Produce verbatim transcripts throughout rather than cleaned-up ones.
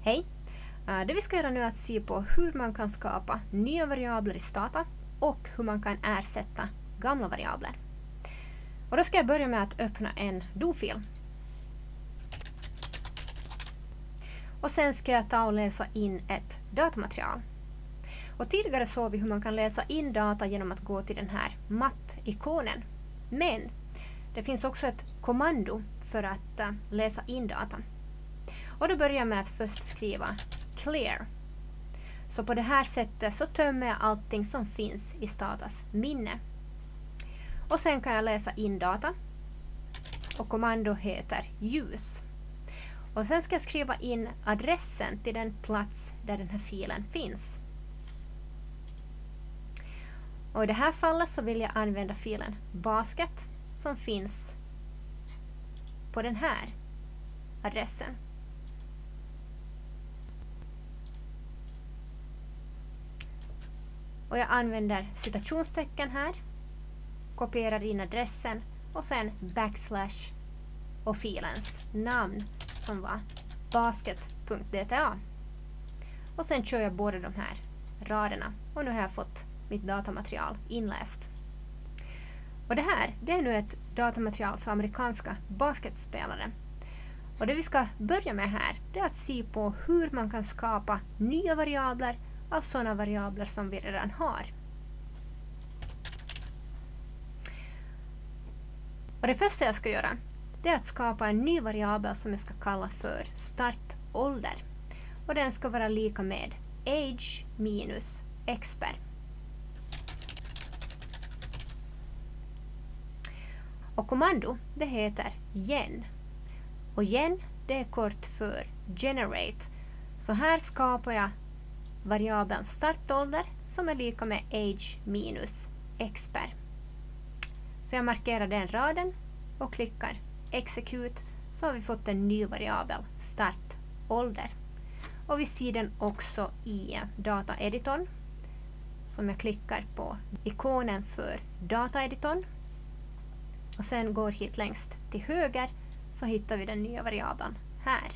Hej! Det vi ska göra nu är att se på hur man kan skapa nya variabler i Stata och hur man kan ersätta gamla variabler. Och då ska jag börja med att öppna en do-fil. Och sen ska jag ta och läsa in ett datamaterial. Och tidigare såg vi hur man kan läsa in data genom att gå till den här mapp-ikonen. Men det finns också ett kommando för att uh, läsa in data. Och då börjar jag med att först skriva clear. Så på det här sättet så tömmer jag allting som finns i Statas minne. Och sen kan jag läsa in data. Och kommando heter use. Och sen ska jag skriva in adressen till den plats där den här filen finns. Och i det här fallet så vill jag använda filen basket som finns på den här adressen. Och jag använder citationstecken här, kopierar in adressen och sen backslash och filens namn som var basket punkt dta. Och sen kör jag båda de här raderna och nu har jag fått mitt datamaterial inläst. Och det här det är nu ett datamaterial för amerikanska basketspelare. Och det vi ska börja med här det är att se på hur man kan skapa nya variabler av sådana variabler som vi redan har. Och det första jag ska göra det är att skapa en ny variabel som jag ska kalla för startålder. Och den ska vara lika med age minus exper. Och kommando det heter gen. Och gen det är kort för generate. Så här skapar jag variabeln startålder som är lika med age minus exper. Så jag markerar den raden och klickar execute så har vi fått en ny variabel startålder. Och vi ser den också i dataeditorn. Som jag klickar på ikonen för dataeditorn. Och sen går hit längst till höger så hittar vi den nya variabeln här.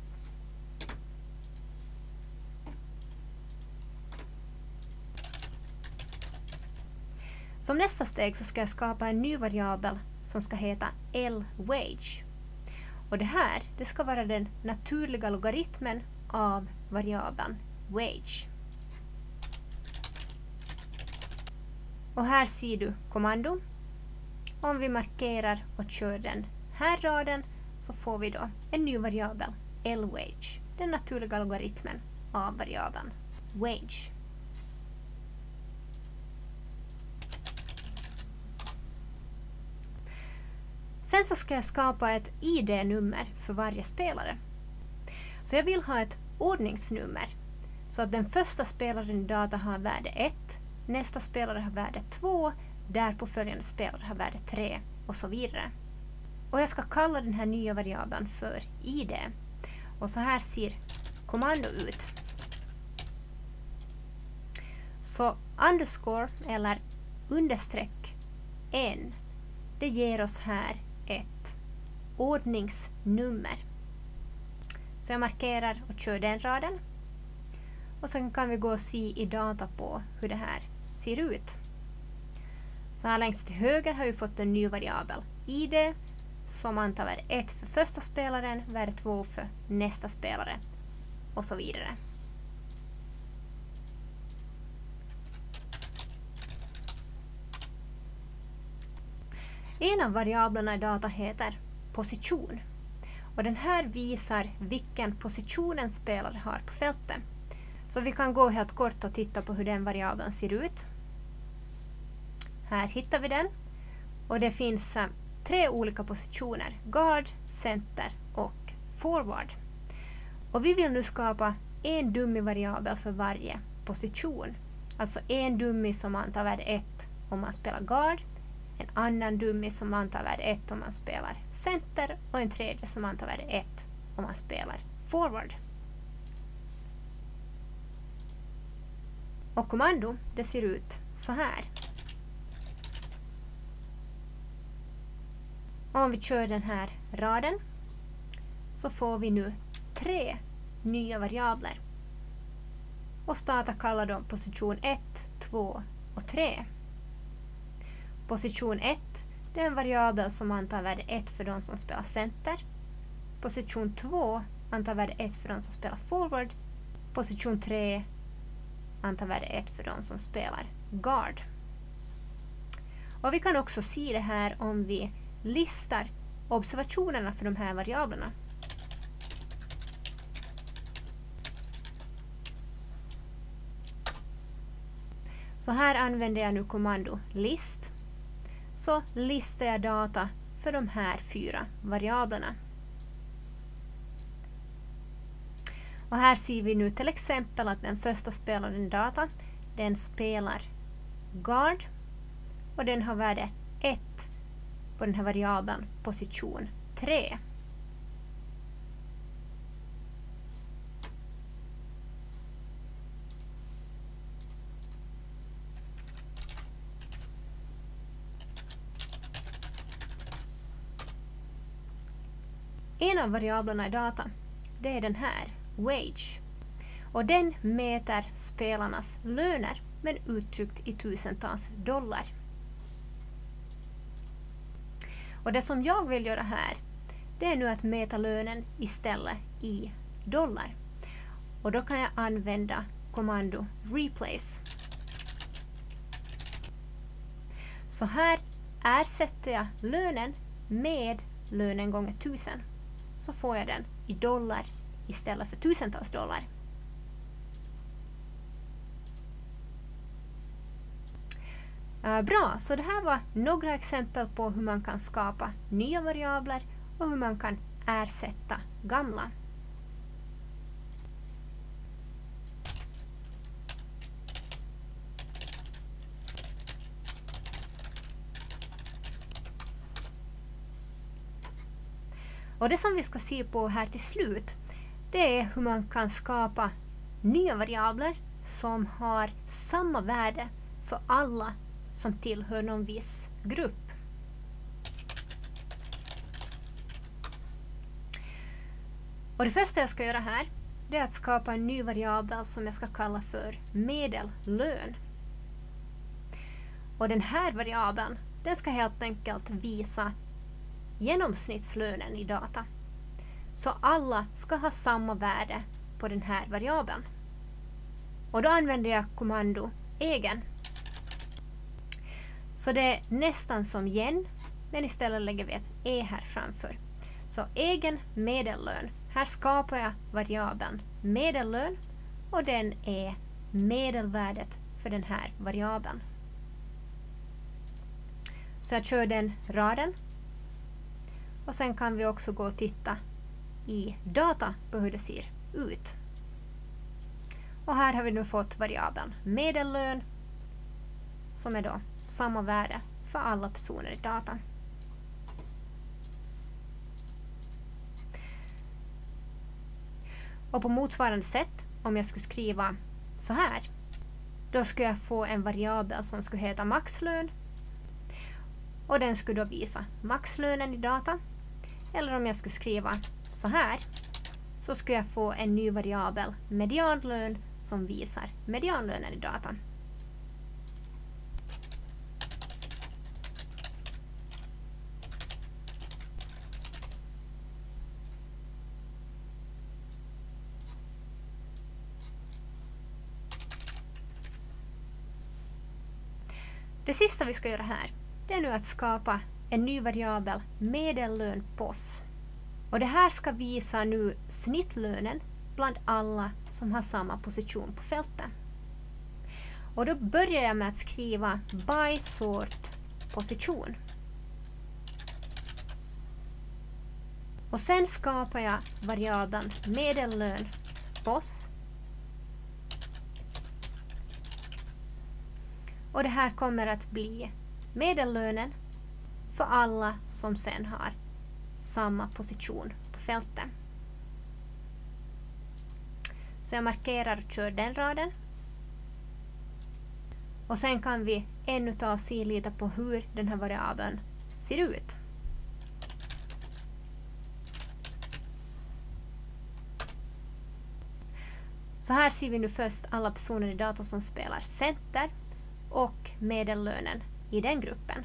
Som nästa steg så ska jag skapa en ny variabel som ska heta L-wage. Och det här det ska vara den naturliga logaritmen av variabeln wage. Och här ser du kommando. Om vi markerar och kör den här raden så får vi då en ny variabel L-wage. Den naturliga logaritmen av variabeln wage. Sen så ska jag skapa ett I D-nummer för varje spelare. Så jag vill ha ett ordningsnummer. Så att den första spelaren i data har värde ett, nästa spelare har värde två, därpå följande spelare har värde tre och så vidare. Och jag ska kalla den här nya variabeln för I D. Och så här ser kommando ut. Så underscore eller understreck en det ger oss här ett ordningsnummer. Så jag markerar och kör den raden. Och sen kan vi gå och se i data på hur det här ser ut. Så här längst till höger har vi fått en ny variabel I D som antar värde ett för första spelaren, värde två för nästa spelare och så vidare. En av variablerna i data heter position. Och den här visar vilken position en spelare har på fältet. Så vi kan gå helt kort och titta på hur den variabeln ser ut. Här hittar vi den. Och det finns uh, tre olika positioner. Guard, center och forward. Och vi vill nu skapa en dummy-variabel för varje position. Alltså en dummy som antar värde ett om man spelar guard. En annan dummy som antar värde ett om man spelar center. Och en tredje som antar värde ett om man spelar forward. Och kommando det ser ut så här. Om vi kör den här raden så får vi nu tre nya variabler. Och Stata kallar dem position ett, två och tre. Position ett, det är en variabel som antar värde ett för de som spelar center. Position två antar värde ett för de som spelar forward. Position tre antar värde ett för de som spelar guard. Och vi kan också se det här om vi listar observationerna för de här variablerna. Så här använder jag nu kommando list. Så listar jag data för de här fyra variablerna. Och här ser vi nu till exempel att den första spelaren data, den spelar guard och den har värde ett på den här variabeln position tre. En av variablerna i data, det är den här, wage. Och den mäter spelarnas löner men uttryckt i tusentals dollar. Och det som jag vill göra här, det är nu att mäta lönen istället i dollar. Och då kan jag använda kommando replace. Så här ersätter jag lönen med lönen gånger tusen. Så får jag den i dollar istället för tusentals dollar. Uh, bra, så det här var några exempel på hur man kan skapa nya variabler och hur man kan ersätta gamla. Och det som vi ska se på här till slut, det är hur man kan skapa nya variabler som har samma värde för alla som tillhör någon viss grupp. Och det första jag ska göra här, det är att skapa en ny variabel som jag ska kalla för medellön. Och den här variabeln, den ska helt enkelt visa genomsnittslönen i data. Så alla ska ha samma värde på den här variabeln. Och då använder jag kommando egen. Så det är nästan som igen, men istället lägger vi ett e här framför. Så egen medellön. Här skapar jag variabeln medellön och den är medelvärdet för den här variabeln. Så jag kör den raden. Och sen kan vi också gå och titta i data på hur det ser ut. Och här har vi nu fått variabeln medellön som är då samma värde för alla personer i data. Och på motsvarande sätt, om jag skulle skriva så här, då skulle jag få en variabel som skulle heta maxlön. Och den skulle då visa maxlönen i data. Eller om jag skulle skriva så här, så skulle jag få en ny variabel medianlön som visar medianlönen i data. Det sista vi ska göra här, det är nu att skapa en ny variabel medellön P O S. Och det här ska visa nu snittlönen bland alla som har samma position på fältet. Och då börjar jag med att skriva by sort position. Och sen skapar jag variabeln medellön P O S. Och det här kommer att bli medellönen för alla som sen har samma position på fältet. Så jag markerar och kör den raden. Och sen kan vi ännu ta och se lite på hur den här variabeln ser ut. Så här ser vi nu först alla personer i data som spelar center och medellönen i den gruppen.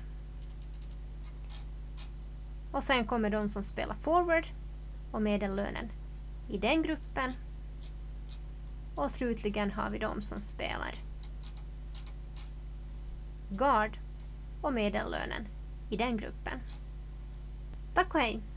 Och sen kommer de som spelar forward och medellönen i den gruppen. Och slutligen har vi de som spelar guard och medellönen i den gruppen. Tack och hej!